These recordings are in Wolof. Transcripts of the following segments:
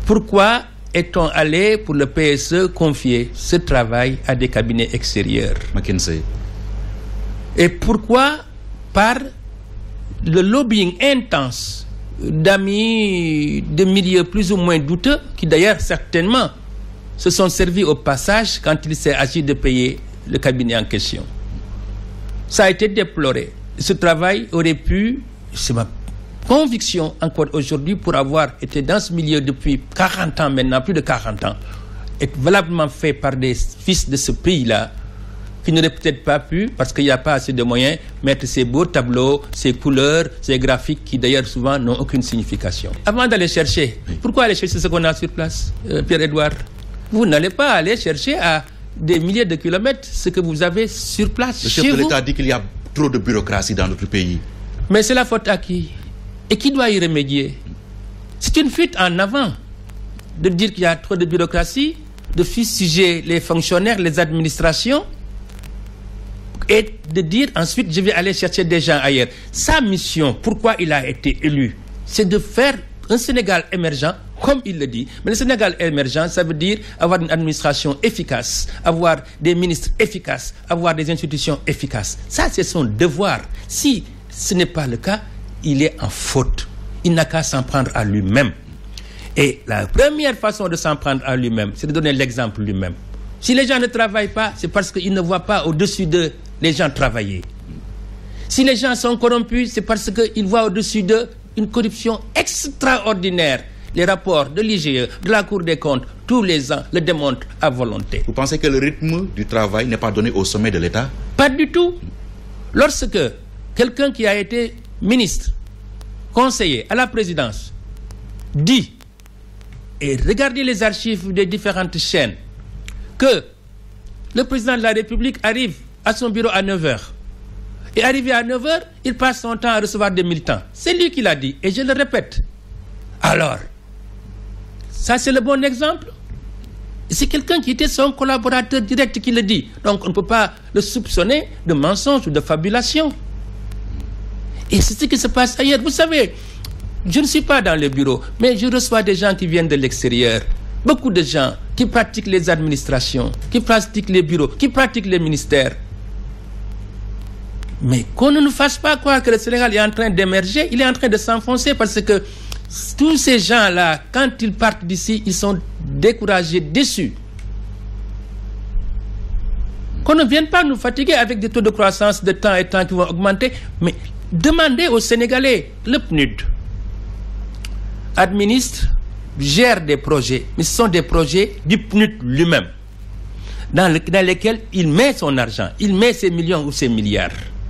Pourquoi est-on allé, pour le PSE, confier ce travail à des cabinets extérieurs? McKinsey. Et pourquoi, par le lobbying intense d'amis de milieux plus ou moins douteux, qui d'ailleurs certainement se sont servis au passage quand il s'est agi de payer le cabinet en question. Ça a été déploré. Ce travail aurait pu, c'est ma conviction encore aujourd'hui, pour avoir été dans ce milieu depuis 40 ans maintenant, plus de 40 ans, être valablement fait par des fils de ce pays-là, qui n'auraient peut-être pas pu, parce qu'il n'y a pas assez de moyens, mettre ces beaux tableaux, ces couleurs, ces graphiques qui d'ailleurs souvent n'ont aucune signification. Avant d'aller chercher, pourquoi aller chercher ce qu'on a sur place, Pierre-Edouard? Vous n'allez pas aller chercher à des milliers de kilomètres ce que vous avez sur place. Le chef de l'État dit qu'il y a trop de bureaucratie dans notre pays. Mais c'est la faute à qui? Et qui doit y remédier? C'est une fuite en avant de dire qu'il y a trop de bureaucratie, de fustiger les fonctionnaires, les administrations, et de dire ensuite je vais aller chercher des gens ailleurs. Sa mission, pourquoi il a été élu, c'est de faire un Sénégal émergent, comme il le dit. Mais le Sénégal émergent, ça veut dire avoir une administration efficace, avoir des ministres efficaces, avoir des institutions efficaces. Ça, c'est son devoir. Si ce n'est pas le cas, il est en faute. Il n'a qu'à s'en prendre à lui-même. Et la première façon de s'en prendre à lui-même, c'est de donner l'exemple lui-même. Si les gens ne travaillent pas, c'est parce qu'ils ne voient pas au-dessus d'eux les gens travailler. Si les gens sont corrompus, c'est parce qu'ils voient au-dessus d'eux une corruption extraordinaire. Les rapports de l'IGE, de la Cour des comptes, tous les ans, le démontrent à volonté. Vous pensez que le rythme du travail n'est pas donné au sommet de l'État? Pas du tout. Lorsque quelqu'un qui a été ministre, conseiller à la présidence, dit, et regardez les archives des différentes chaînes, que le président de la République arrive à son bureau à 9h. Et arrivé à 9h, il passe son temps à recevoir des militants. C'est lui qui l'a dit, et je le répète. Alors, ça c'est le bon exemple. C'est quelqu'un qui était son collaborateur direct qui le dit. Donc on ne peut pas le soupçonner de mensonge ou de fabulation. Et c'est ce qui se passe ailleurs. Vous savez, je ne suis pas dans le bureau, mais je reçois des gens qui viennent de l'extérieur. Beaucoup de gens qui pratiquent les administrations, qui pratiquent les bureaux, qui pratiquent les ministères. Mais qu'on ne nous fasse pas croire que le Sénégal est en train d'émerger, il est en train de s'enfoncer parce que tous ces gens-là, quand ils partent d'ici, ils sont découragés, déçus. Qu'on ne vienne pas nous fatiguer avec des taux de croissance de temps et temps qui vont augmenter, mais demandez aux Sénégalais, le PNUD administre, gère des projets, mais ce sont des projets du PNUD lui-même, dans lesquels il met son argent, il met ses millions ou ses milliards.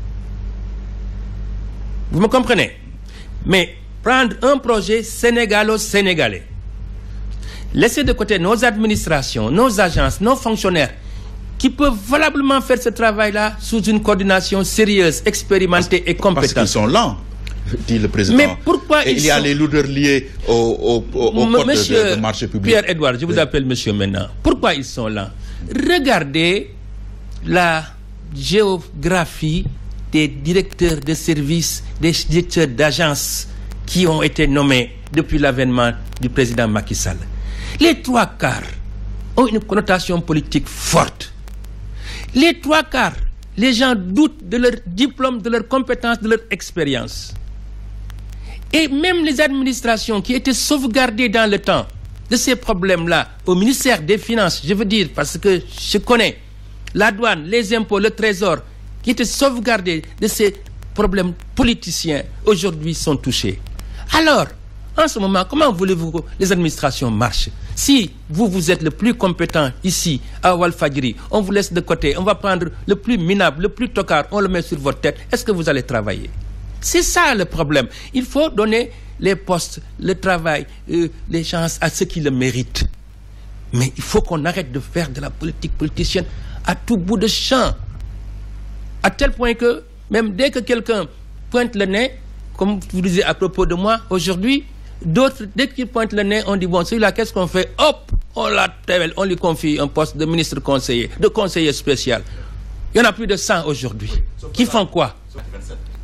Vous me comprenez? Mais prendre un projet sénégalo-sénégalais, laisser de côté nos administrations, nos agences, nos fonctionnaires, qui peuvent valablement faire ce travail-là sous une coordination sérieuse, expérimentée et compétente. Parce qu'ils sont lents, dit le président. Mais pourquoi il y a les lourdeurs liées au code de marché public. Pierre-Edouard, je vous appelle monsieur maintenant. Pourquoi ils sont lents? Regardez la géographie des directeurs de services, des directeurs d'agences qui ont été nommés depuis l'avènement du président Macky Sall. Les 3/4 ont une connotation politique forte. Les 3/4, les gens doutent de leur diplôme, de leurs compétences, de leur expérience. Et même les administrations qui étaient sauvegardées dans le temps de ces problèmes-là, au ministère des Finances, je veux dire, parce que je connais la douane, les impôts, le trésor, qui étaient sauvegardés de ces problèmes politiciens, aujourd'hui sont touchés. Alors, en ce moment, comment voulez-vous que les administrations marchent? Si vous êtes le plus compétent ici, à Walfadjri, on vous laisse de côté, on va prendre le plus minable, le plus tocard, on le met sur votre tête, est-ce que vous allez travailler? C'est ça le problème. Il faut donner les postes, le travail, les chances à ceux qui le méritent. Mais il faut qu'on arrête de faire de la politique politicienne à tout bout de champ. À tel point que, même dès que quelqu'un pointe le nez, comme vous disiez à propos de moi, aujourd'hui, d'autres, dès qu'ils pointent le nez, on dit, bon, celui-là, qu'est-ce qu'on fait? Hop, on lui confie un poste de ministre conseiller, de conseiller spécial. Il y en a plus de 100 aujourd'hui. Qui font quoi?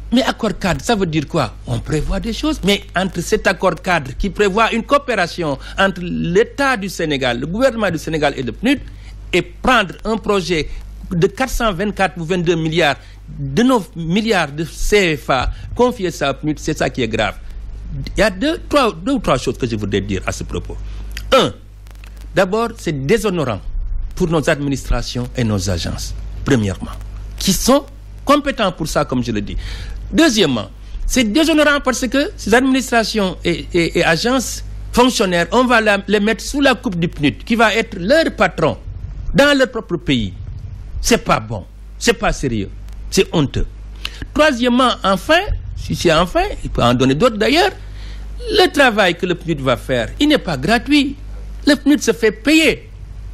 Mais accord cadre, ça veut dire quoi? On prévoit des choses, mais entre cet accord cadre qui prévoit une coopération entre l'État du Sénégal, le gouvernement du Sénégal et le PNUD, et prendre un projet de 424 ou 22 milliards, de nos milliards de CFA, confier ça au PNUD, c'est ça qui est grave. Il y a deux ou trois choses que je voudrais dire à ce propos. Un, d'abord, c'est déshonorant pour nos administrations et nos agences, premièrement, qui sont compétents pour ça, comme je le dis. Deuxièmement, c'est déshonorant parce que ces administrations et agences fonctionnaires, on va les mettre sous la coupe du PNUD, qui va être leur patron dans leur propre pays. C'est pas bon, c'est pas sérieux, c'est honteux. Troisièmement, enfin, si c'est enfin, il peut en donner d'autres d'ailleurs, le travail que le PNUD va faire, il n'est pas gratuit. Le PNUD se fait payer.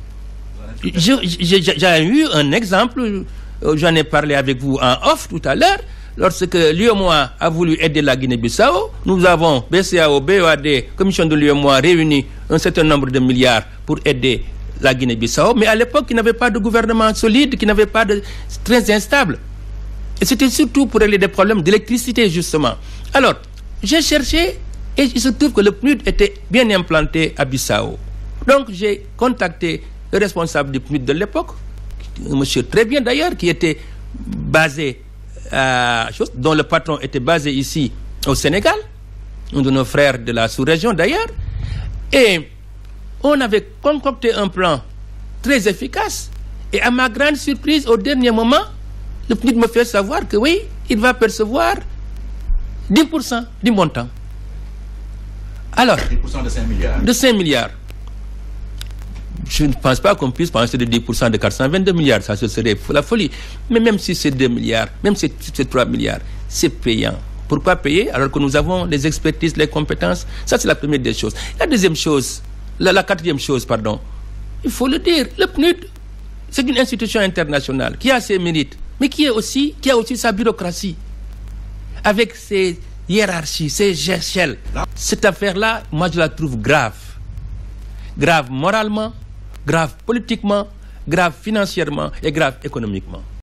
J'ai eu un exemple, j'en ai parlé avec vous en off tout à l'heure, lorsque l'UEMOA a voulu aider la Guinée-Bissau, nous avons BCAO, BOAD, Commission de l'UEMOA réuni un certain nombre de milliards pour aider la Guinée-Bissau, mais à l'époque, il n'y avait pas de gouvernement solide, qui n'avait pas de très instable. Et c'était surtout pour régler des problèmes d'électricité, justement. Alors, j'ai cherché et il se trouve que le PNUD était bien implanté à Bissau. Donc, j'ai contacté le responsable du PNUD de l'époque, un monsieur très bien d'ailleurs, qui était basé dont le patron était basé ici au Sénégal, un de nos frères de la sous-région d'ailleurs, et on avait concocté un plan très efficace. Et à ma grande surprise, au dernier moment, le PNUD me fait savoir que oui, il va percevoir 10% du montant. Alors, 10% de 5 milliards. De 5 milliards. Je ne pense pas qu'on puisse penser de 10% de 422 milliards, ça ce serait la folie. Mais même si c'est 2 milliards, même si c'est 3 milliards, c'est payant. Pourquoi payer alors que nous avons les expertises, les compétences? Ça, c'est la première des choses. La deuxième chose, la quatrième chose, pardon, il faut le dire, le PNUD, c'est une institution internationale qui a ses mérites, mais qui a aussi sa bureaucratie, avec ses hiérarchies, ses échelles. Cette affaire-là, moi, je la trouve grave. Grave moralement, grave politiquement, grave financièrement et grave économiquement.